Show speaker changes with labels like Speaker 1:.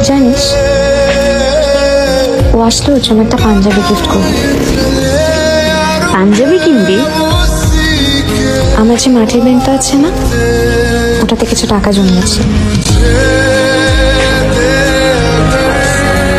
Speaker 1: জানিস ও আসলে ওর জন্য একটা পাঞ্জাবি গিফট করবো।
Speaker 2: পাঞ্জাবি কিনবি?
Speaker 1: আমার যে মাটির ব্যাংকটা আছে না, ওটাতে কিছু টাকা জমিয়েছে।